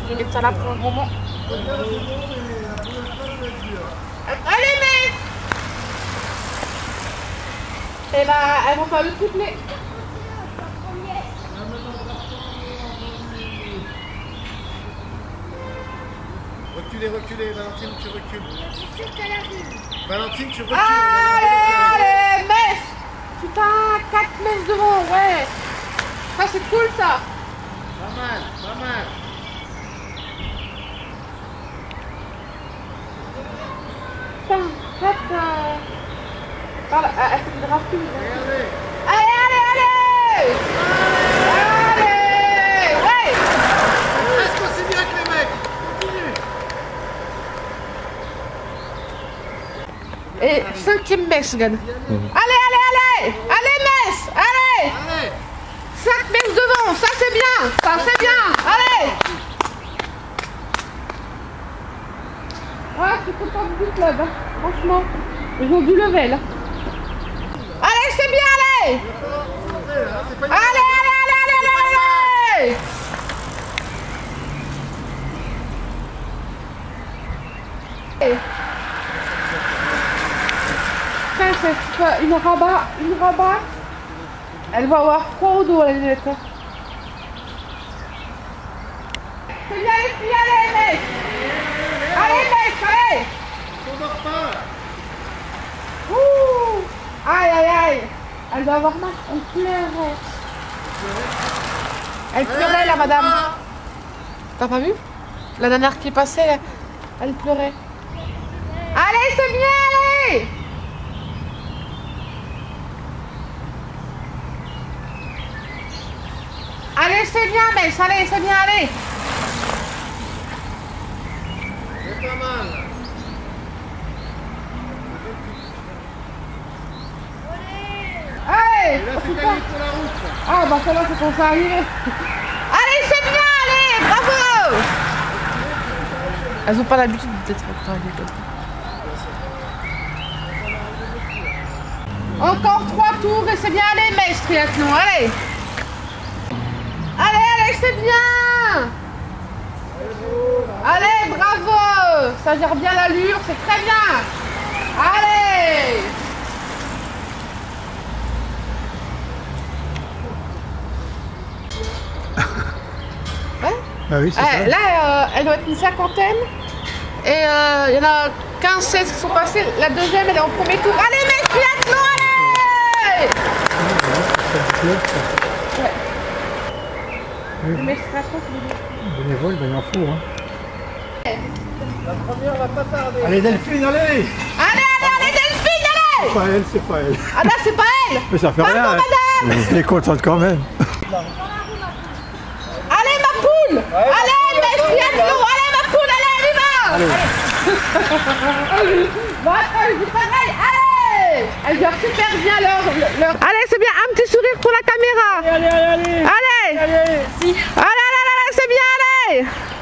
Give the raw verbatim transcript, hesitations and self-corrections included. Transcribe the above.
Je vais mettre ça là pour le moment. Allez, mais et bah, elles vont pas le tripler. Reculez, reculez, Valentine, tu recules. Je suis sûre qu'elle arrive. Valentine, tu recules. Allez, allez, messe. Putain, quatre messes devant, ouais. Ça, c'est cool, ça. Pas mal, pas mal. Putain, quatre... Euh... Par là, elle fait des rafles. Regardez. Allez, allez, allez. Allez, ouais. Reste aussi bien que les mecs. Continue. Et cinquième messe, regarde. Mmh. Allez, allez, allez. Allez, messe. Allez. Allez. Cinq messes devant, ça c'est bien. Ça c'est bien. Allez. Ah, je suis contente du club, hein. Franchement. Ils ont du level. Hein. Allez, c'est bien, allez. Allez, allez, allez, allez, allez, allez. Putain, c'est quoi, une rabat, une rabat. Elle va avoir froid au dos, la lunette. C'est bien, les filles, allez, mec. Allez, mec, allez. On dort pas. Ouh. Aïe, aïe, aïe. Elle doit avoir mal, elle pleurait. Elle pleurait, la madame. T'as pas vu? La dernière qui est passée, elle, elle pleurait. Allez, c'est bien, allez. Allez, c'est bien, mec, allez, c'est bien, allez. C'est pas mal. Allez. Et là, c'est gagné pour la route. Ah, bah celle-là, c'est qu'on s'est arrivé. Allez, c'est bien, allez, bravo. Elles ont pas l'habitude d'être arrivées comme ça. Encore trois tours et c'est bien, allez, maître triathlon, allez. Allez, allez, c'est bien. Allez, bravo. Ça gère bien l'allure, c'est très bien. Allez. Ouais. Ah oui, c'est Ah, ça. là, euh, elle doit être une cinquantaine. Et euh, il y en a quinze seize qui sont passés. La deuxième, elle est en premier tour. Allez, mec, triathlon, allez. Ouais. Oui. Le mec triathlon, c'est le Bénévole, ben, il en faut. Hein. La première va pas tarder. Allez, Delphine, allez. Allez, allez, allez, Delphine, allez. C'est pas elle, c'est pas elle. Ah là, c'est pas elle. Mais ça fait Pardon, rien. madame. Elle est contente quand même. Allez, ma poule. Allez, mec triathlon, allez, ma poule, allez, on y va. Allez. Bon, attends, je dis pareil, allez. Elle gère super bien leur, leur... Allez, c'est bien, un petit sourire pour la caméra. Allez, allez, allez. Allez. Allez. Si. Allez, allez, allez, c'est bien, allez.